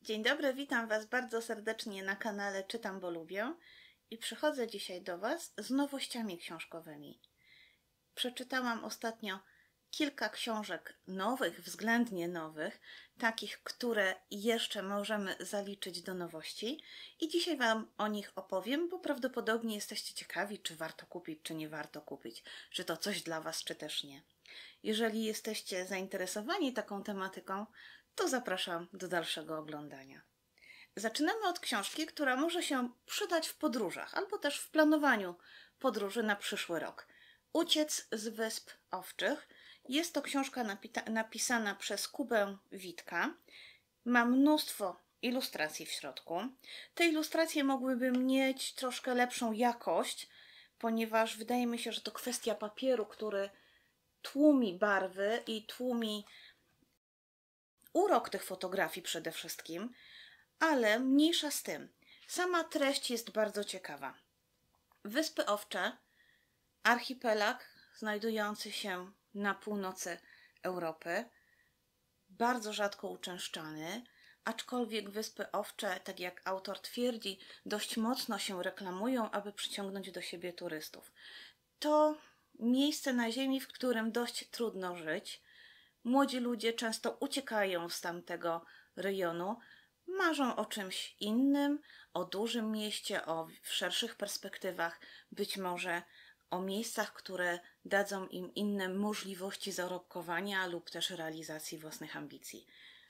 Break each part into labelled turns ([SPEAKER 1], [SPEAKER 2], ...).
[SPEAKER 1] Dzień dobry, witam Was bardzo serdecznie na kanale Czytam, bo lubię i przychodzę dzisiaj do Was z nowościami książkowymi. Przeczytałam ostatnio kilka książek nowych, względnie nowych, takich, które jeszcze możemy zaliczyć do nowości i dzisiaj Wam o nich opowiem, bo prawdopodobnie jesteście ciekawi, czy warto kupić, czy nie warto kupić, czy to coś dla Was, czy też nie. Jeżeli jesteście zainteresowani taką tematyką, to zapraszam do dalszego oglądania. Zaczynamy od książki, która może się przydać w podróżach albo też w planowaniu podróży na przyszły rok. Uciec z Wysp Owczych. Jest to książka napisana przez Kubę Witka. Ma mnóstwo ilustracji w środku. Te ilustracje mogłyby mieć troszkę lepszą jakość, ponieważ wydaje mi się, że to kwestia papieru, który tłumi barwy i tłumi urok tych fotografii przede wszystkim, ale mniejsza z tym. Sama treść jest bardzo ciekawa. Wyspy Owcze, archipelag znajdujący się na północy Europy, bardzo rzadko uczęszczany, aczkolwiek Wyspy Owcze, tak jak autor twierdzi, dość mocno się reklamują, aby przyciągnąć do siebie turystów. To miejsce na ziemi, w którym dość trudno żyć. Młodzi ludzie często uciekają z tamtego rejonu, marzą o czymś innym, o dużym mieście, o szerszych perspektywach, być może o miejscach, które dadzą im inne możliwości zarobkowania lub też realizacji własnych ambicji.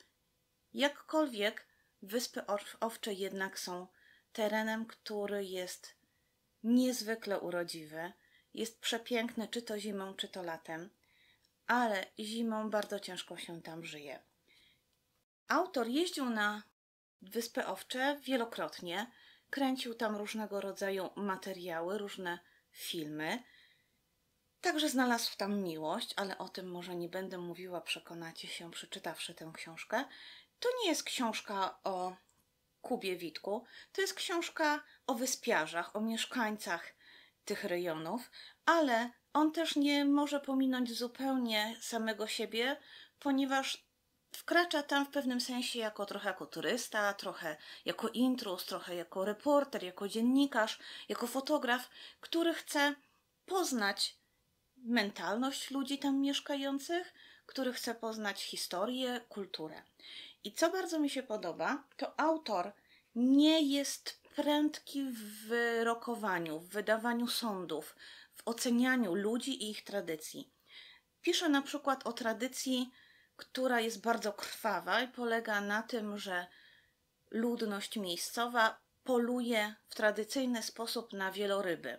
[SPEAKER 1] Jakkolwiek Wyspy Owcze jednak są terenem, który jest niezwykle urodziwy, jest przepiękny czy to zimą, czy to latem, ale zimą bardzo ciężko się tam żyje. Autor jeździł na Wyspy Owcze wielokrotnie, kręcił tam różnego rodzaju materiały, różne filmy. Także znalazł tam miłość, ale o tym może nie będę mówiła, przekonacie się, przeczytawszy tę książkę. To nie jest książka o Kubie Witku, to jest książka o wyspiarzach, o mieszkańcach tych rejonów, ale on też nie może pominąć zupełnie samego siebie, ponieważ wkracza tam w pewnym sensie trochę jako turysta, trochę jako intruz, trochę jako reporter, jako dziennikarz, jako fotograf, który chce poznać mentalność ludzi tam mieszkających, który chce poznać historię, kulturę. I co bardzo mi się podoba, to autor nie jest prędki w wyrokowaniu, w wydawaniu sądów, w ocenianiu ludzi i ich tradycji. Pisze na przykład o tradycji, która jest bardzo krwawa i polega na tym, że ludność miejscowa poluje w tradycyjny sposób na wieloryby.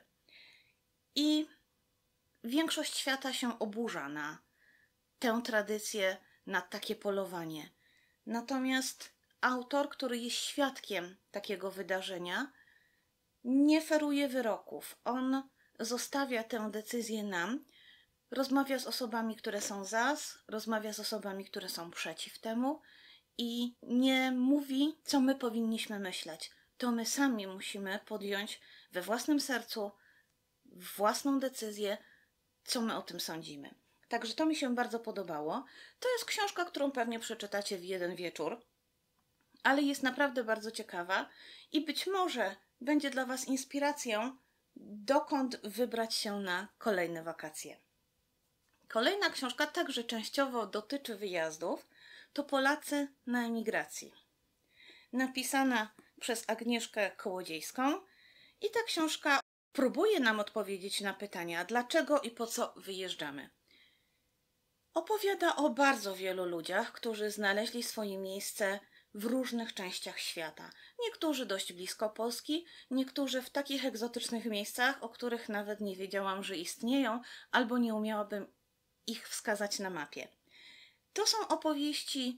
[SPEAKER 1] I większość świata się oburza na tę tradycję, na takie polowanie. Natomiast autor, który jest świadkiem takiego wydarzenia, nie feruje wyroków. On zostawia tę decyzję nam, rozmawia z osobami, które są za, rozmawia z osobami, które są przeciw temu i nie mówi, co my powinniśmy myśleć. To my sami musimy podjąć we własnym sercu własną decyzję, co my o tym sądzimy. Także to mi się bardzo podobało. To jest książka, którą pewnie przeczytacie w jeden wieczór, ale jest naprawdę bardzo ciekawa i być może będzie dla Was inspiracją, dokąd wybrać się na kolejne wakacje. Kolejna książka także częściowo dotyczy wyjazdów. To Polacy na emigracji. Napisana przez Agnieszkę Kołodziejską i ta książka próbuje nam odpowiedzieć na pytania, dlaczego i po co wyjeżdżamy. Opowiada o bardzo wielu ludziach, którzy znaleźli swoje miejsce w różnych częściach świata. Niektórzy dość blisko Polski, niektórzy w takich egzotycznych miejscach, o których nawet nie wiedziałam, że istnieją, albo nie umiałabym ich wskazać na mapie. To są opowieści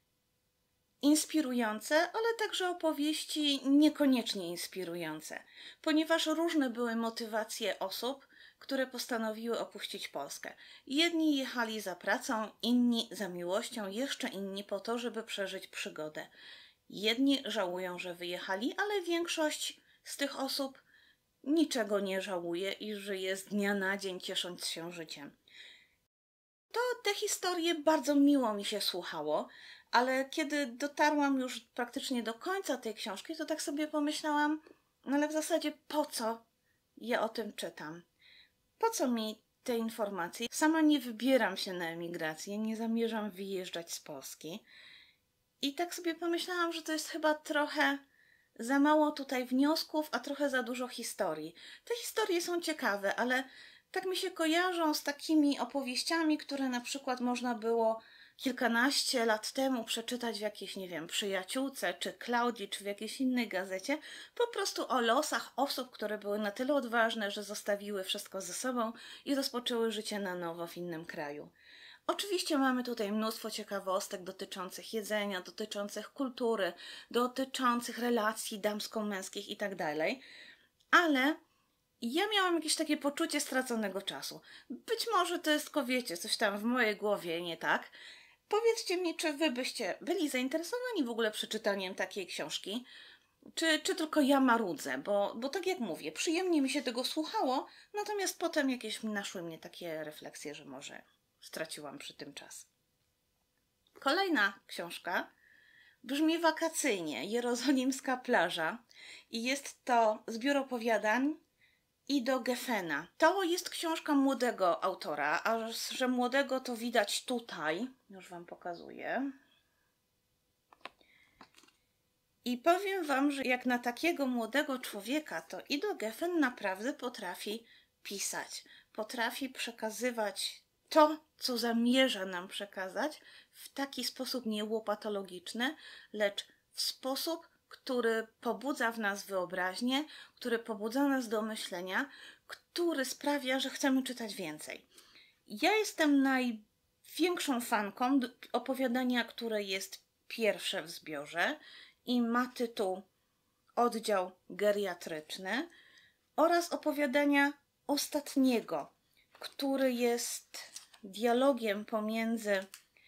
[SPEAKER 1] inspirujące, ale także opowieści niekoniecznie inspirujące, ponieważ różne były motywacje osób, które postanowiły opuścić Polskę. Jedni jechali za pracą, inni za miłością, jeszcze inni po to, żeby przeżyć przygodę. Jedni żałują, że wyjechali, ale większość z tych osób niczego nie żałuje i żyje z dnia na dzień, ciesząc się życiem. To te historie bardzo miło mi się słuchało, Ale kiedy dotarłam już praktycznie do końca tej książki, to tak sobie pomyślałam, no ale w zasadzie po co ja o tym czytam? Po co mi te informacje? Sama nie wybieram się na emigrację, nie zamierzam wyjeżdżać z Polski. I tak sobie pomyślałam, że to jest chyba trochę za mało tutaj wniosków, a trochę za dużo historii. Te historie są ciekawe, ale tak mi się kojarzą z takimi opowieściami, które na przykład można było kilkanaście lat temu przeczytać w jakiejś, nie wiem, Przyjaciółce, czy Klaudii, czy w jakiejś innej gazecie, po prostu o losach osób, które były na tyle odważne, że zostawiły wszystko ze sobą i rozpoczęły życie na nowo w innym kraju. Oczywiście mamy tutaj mnóstwo ciekawostek dotyczących jedzenia, dotyczących kultury, dotyczących relacji damsko-męskich itd., ale ja miałam jakieś takie poczucie straconego czasu. Być może to jest, tylko wiecie, coś tam w mojej głowie nie tak. Powiedzcie mi, czy wy byście byli zainteresowani w ogóle przeczytaniem takiej książki, czy tylko ja marudzę, bo tak jak mówię, przyjemnie mi się tego słuchało, natomiast potem jakieś naszły mnie takie refleksje, że może straciłam przy tym czas. Kolejna książka brzmi wakacyjnie, Jerozolimska plaża i jest to zbiór opowiadań Ido Geffena. To jest książka młodego autora, a że młodego to widać tutaj, już wam pokazuję. I powiem wam, że jak na takiego młodego człowieka, to Ido Geffen naprawdę potrafi pisać, potrafi przekazywać to, co zamierza nam przekazać w taki sposób nie łopatologiczny, lecz w sposób, który pobudza w nas wyobraźnię, który pobudza nas do myślenia, który sprawia, że chcemy czytać więcej. Ja jestem największą fanką opowiadania, które jest pierwsze w zbiorze i ma tytuł Oddział geriatryczny, oraz opowiadania ostatniego, który jest dialogiem pomiędzy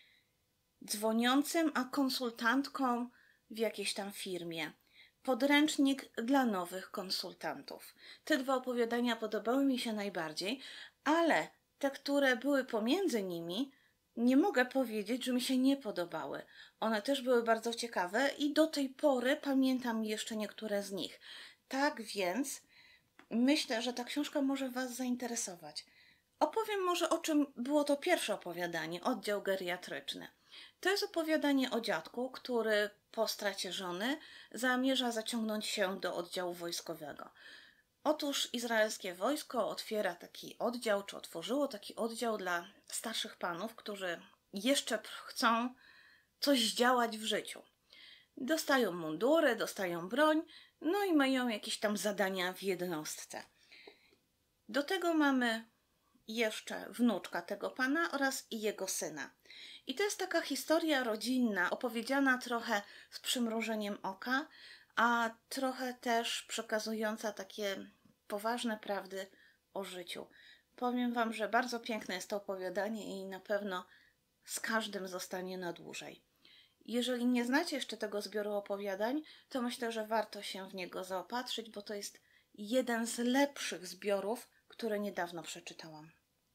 [SPEAKER 1] dzwoniącym a konsultantką w jakiejś tam firmie. Podręcznik dla nowych konsultantów. Te dwa opowiadania podobały mi się najbardziej, ale te, które były pomiędzy nimi, nie mogę powiedzieć, że mi się nie podobały. One też były bardzo ciekawe i do tej pory pamiętam jeszcze niektóre z nich. Tak więc myślę, że ta książka może was zainteresować. Opowiem może, o czym było to pierwsze opowiadanie, Oddział geriatryczny. To jest opowiadanie o dziadku, który po stracie żony zamierza zaciągnąć się do oddziału wojskowego. Otóż izraelskie wojsko otwiera taki oddział, czy otworzyło taki oddział dla starszych panów, którzy jeszcze chcą coś zdziałać w życiu. Dostają mundury, dostają broń, no i mają jakieś tam zadania w jednostce. Do tego mamy jeszcze wnuczka tego pana oraz i jego syna. I to jest taka historia rodzinna, opowiedziana trochę z przymrużeniem oka, a trochę też przekazująca takie poważne prawdy o życiu. Powiem wam, że bardzo piękne jest to opowiadanie i na pewno z każdym zostanie na dłużej. Jeżeli nie znacie jeszcze tego zbioru opowiadań, to myślę, że warto się w niego zaopatrzyć, bo to jest jeden z lepszych zbiorów, które niedawno przeczytałam.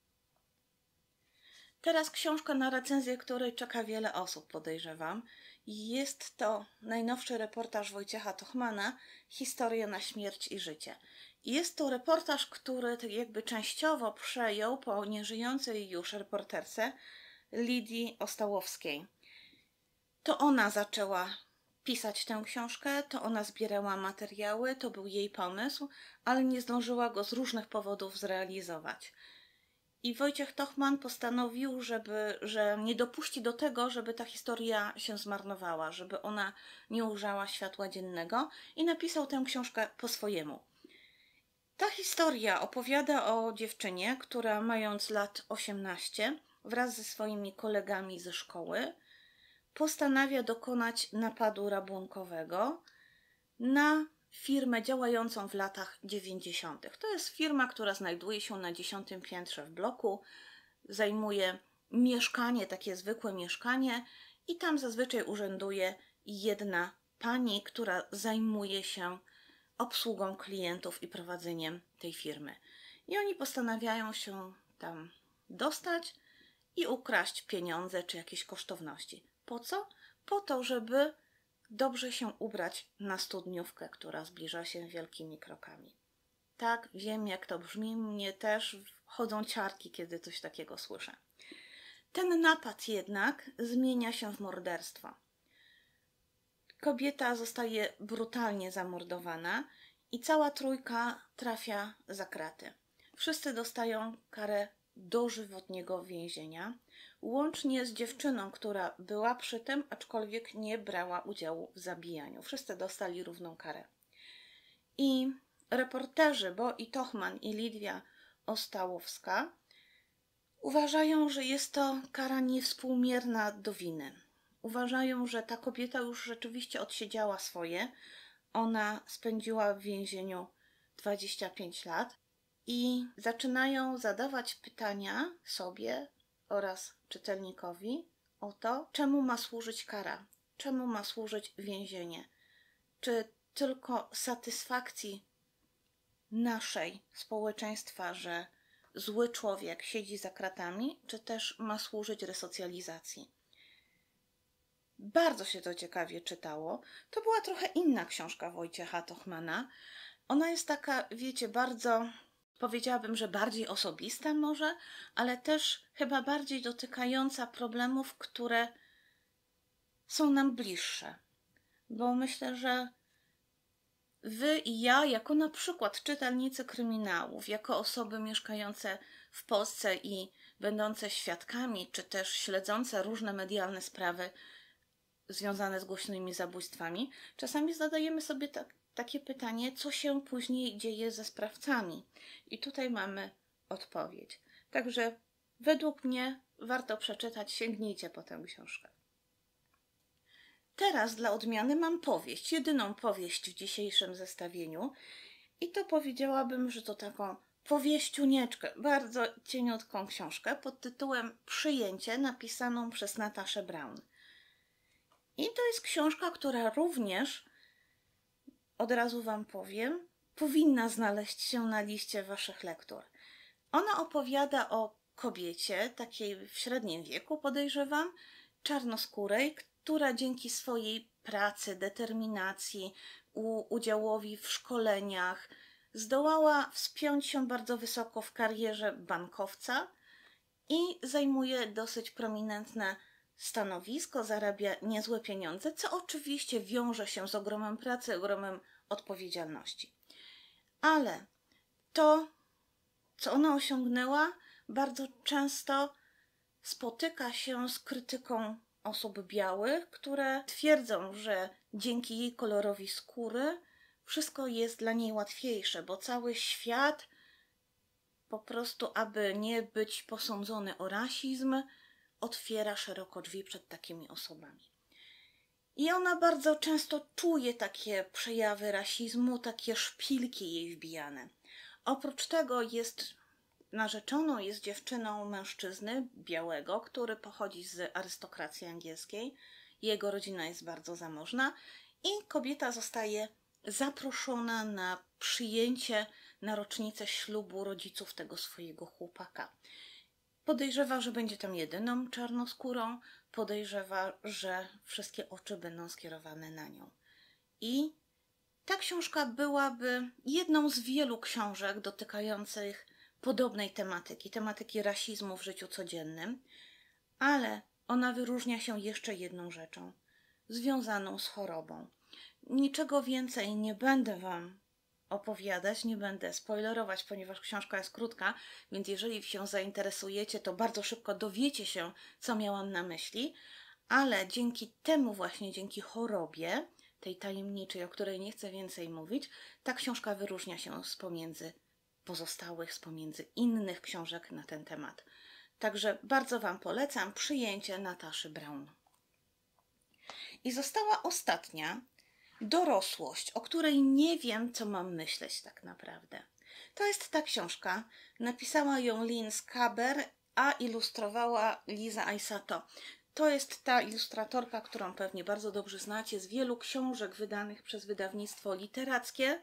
[SPEAKER 1] Teraz książka, na recenzję której czeka wiele osób, podejrzewam. Jest to najnowszy reportaż Wojciecha Tochmana, Historia na śmierć i życie. Jest to reportaż, który tak jakby częściowo przejął po nieżyjącej już reporterce Lidii Ostałowskiej. To ona zaczęła pisać tę książkę, to ona zbierała materiały, to był jej pomysł, ale nie zdążyła go z różnych powodów zrealizować. I Wojciech Tochman postanowił, że nie dopuści do tego, żeby ta historia się zmarnowała, żeby ona nie ujrzała światła dziennego i napisał tę książkę po swojemu. Ta historia opowiada o dziewczynie, która mając lat 18 wraz ze swoimi kolegami ze szkoły postanawia dokonać napadu rabunkowego na firmę działającą w latach 90. To jest firma, która znajduje się na 10. piętrze w bloku, zajmuje mieszkanie, takie zwykłe mieszkanie i tam zazwyczaj urzęduje jedna pani, która zajmuje się obsługą klientów i prowadzeniem tej firmy. I oni postanawiają się tam dostać i ukraść pieniądze czy jakieś kosztowności. Po co? po to, żeby dobrze się ubrać na studniówkę, która zbliża się wielkimi krokami. Tak, wiem, jak to brzmi, mnie też chodzą ciarki, kiedy coś takiego słyszę. Ten napad jednak zmienia się w morderstwo. Kobieta zostaje brutalnie zamordowana i cała trójka trafia za kraty. Wszyscy dostają karę dożywotniego więzienia, łącznie z dziewczyną, która była przy tym, aczkolwiek nie brała udziału w zabijaniu. Wszyscy dostali równą karę. I reporterzy Bo Tochman i Lidia Ostałowska uważają, że jest to kara niewspółmierna do winy. Uważają, że ta kobieta już rzeczywiście odsiedziała swoje. Ona spędziła w więzieniu 25 lat i zaczynają zadawać pytania sobie oraz czytelnikowi o to, czemu ma służyć kara, czemu ma służyć więzienie. Czy tylko satysfakcji naszej społeczeństwa, że zły człowiek siedzi za kratami, czy też ma służyć resocjalizacji. Bardzo się to ciekawie czytało. To była trochę inna książka Wojciecha Tochmana. Ona jest taka, wiecie, bardzo, powiedziałabym, że bardziej osobista może, ale też chyba bardziej dotykająca problemów, które są nam bliższe. Bo myślę, że wy i ja, jako na przykład czytelnicy kryminałów, jako osoby mieszkające w Polsce i będące świadkami, czy też śledzące różne medialne sprawy związane z głośnymi zabójstwami, czasami zadajemy sobie takie pytanie, co się później dzieje ze sprawcami. I tutaj mamy odpowiedź. Także według mnie warto przeczytać, sięgnijcie po tę książkę. Teraz dla odmiany mam powieść, jedyną powieść w dzisiejszym zestawieniu i to powiedziałabym, że to taką powieściunieczkę, bardzo cieniutką książkę pod tytułem Przyjęcie, napisaną przez Nataszę Braun. I to jest książka, która również, od razu wam powiem, powinna znaleźć się na liście waszych lektur. Ona opowiada o kobiecie, takiej w średnim wieku podejrzewam, czarnoskórej, która dzięki swojej pracy, determinacji, udziałowi w szkoleniach zdołała wspiąć się bardzo wysoko w karierze bankowca i zajmuje dosyć prominentne stanowisko, zarabia niezłe pieniądze, co oczywiście wiąże się z ogromem pracy, ogromem odpowiedzialności. Ale to, co ona osiągnęła, bardzo często spotyka się z krytyką osób białych, które twierdzą, że dzięki jej kolorowi skóry wszystko jest dla niej łatwiejsze, bo cały świat po prostu, aby nie być posądzony o rasizm, otwiera szeroko drzwi przed takimi osobami. I ona bardzo często czuje takie przejawy rasizmu, takie szpilki jej wbijane. Oprócz tego jest narzeczoną, jest dziewczyną mężczyzny białego, który pochodzi z arystokracji angielskiej. Jego rodzina jest bardzo zamożna i kobieta zostaje zaproszona na przyjęcie na rocznicę ślubu rodziców tego swojego chłopaka. Podejrzewa, że będzie tam jedyną czarnoskórą, podejrzewa, że wszystkie oczy będą skierowane na nią. I ta książka byłaby jedną z wielu książek dotykających podobnej tematyki rasizmu w życiu codziennym, ale ona wyróżnia się jeszcze jedną rzeczą, związaną z chorobą. Niczego więcej nie będę wam opowiadać, nie będę spoilerować, ponieważ książka jest krótka, więc jeżeli się zainteresujecie, to bardzo szybko dowiecie się, co miałam na myśli, ale dzięki temu właśnie, dzięki chorobie, tej tajemniczej, o której nie chcę więcej mówić, ta książka wyróżnia się z pomiędzy pozostałych, z pomiędzy innych książek na ten temat. Także bardzo wam polecam Przyjęcie Nataszy Braun. I została ostatnia, Dorosłość, o której nie wiem, co mam myśleć tak naprawdę. To jest ta książka. Napisała ją Lynn Skaber, a ilustrowała Liza Aisato. To jest ta ilustratorka, którą pewnie bardzo dobrze znacie z wielu książek wydanych przez wydawnictwo literackie.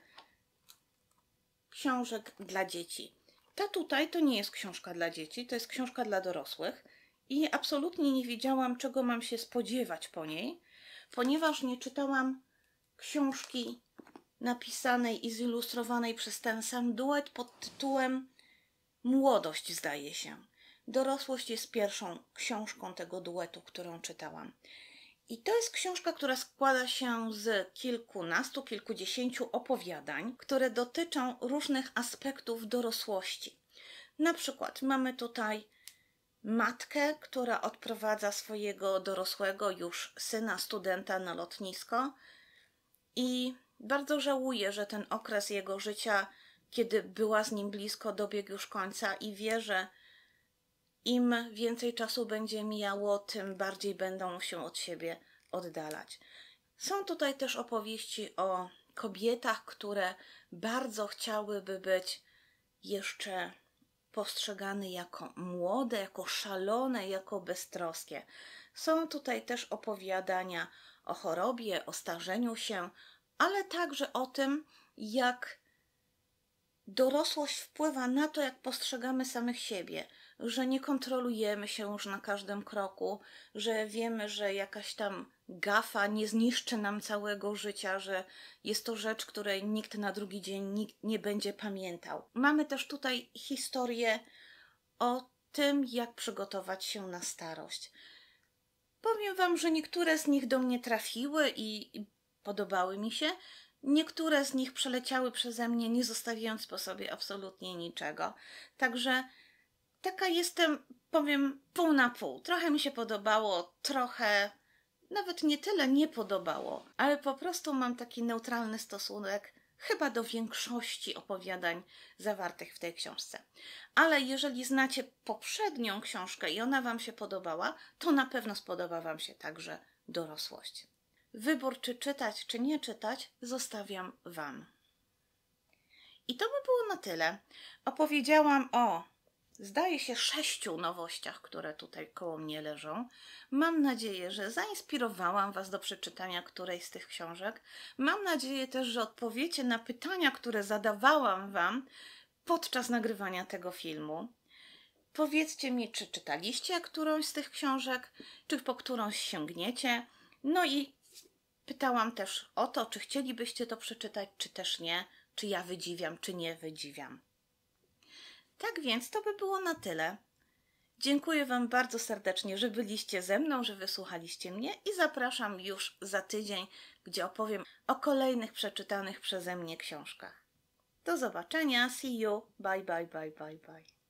[SPEAKER 1] Książek dla dzieci. Ta tutaj to nie jest książka dla dzieci, to jest książka dla dorosłych. I absolutnie nie wiedziałam, czego mam się spodziewać po niej. ponieważ nie czytałam książki napisanej i zilustrowanej przez ten sam duet pod tytułem Młodość, zdaje się. Dorosłość jest pierwszą książką tego duetu, którą czytałam. I to jest książka, która składa się z kilkunastu, kilkudziesięciu opowiadań, które dotyczą różnych aspektów dorosłości. Na przykład mamy tutaj matkę, która odprowadza swojego dorosłego już syna, studenta na lotnisko i bardzo żałuje, że ten okres jego życia, kiedy była z nim blisko, dobiegł już końca i wie, że im więcej czasu będzie mijało, tym bardziej będą się od siebie oddalać. Są tutaj też opowieści o kobietach, które bardzo chciałyby być jeszcze postrzegane jako młode, jako szalone, jako beztroskie. Są tutaj też opowiadania o chorobie, o starzeniu się, ale także o tym, jak dorosłość wpływa na to, jak postrzegamy samych siebie, że nie kontrolujemy się już na każdym kroku, że wiemy, że jakaś tam gafa nie zniszczy nam całego życia, że jest to rzecz, której nikt na drugi dzień nikt nie będzie pamiętał. Mamy też tutaj historię o tym, jak przygotować się na starość. Powiem Wam, że niektóre z nich do mnie trafiły i podobały mi się. Niektóre z nich przeleciały przeze mnie, nie zostawiając po sobie absolutnie niczego. Także taka jestem, powiem, pół na pół. Trochę mi się podobało, trochę nawet nie tyle nie podobało, ale po prostu mam taki neutralny stosunek chyba do większości opowiadań zawartych w tej książce. Ale jeżeli znacie poprzednią książkę i ona Wam się podobała, to na pewno spodoba Wam się także dorosłość. Wybór, czy czytać, czy nie czytać, zostawiam Wam. I to by było na tyle. Opowiedziałam o, zdaje się, 6 nowościach, które tutaj koło mnie leżą. Mam nadzieję, że zainspirowałam Was do przeczytania którejś z tych książek. Mam nadzieję też, że odpowiecie na pytania, które zadawałam Wam podczas nagrywania tego filmu. Powiedzcie mi, czy czytaliście którąś z tych książek, czy po którąś sięgniecie. No i pytałam też o to, czy chcielibyście to przeczytać, czy też nie, czy ja wydziwiam, czy nie wydziwiam. Tak więc to by było na tyle. Dziękuję Wam bardzo serdecznie, że byliście ze mną, że wysłuchaliście mnie i zapraszam już za tydzień, gdzie opowiem o kolejnych przeczytanych przeze mnie książkach. Do zobaczenia, see you, bye bye bye bye bye.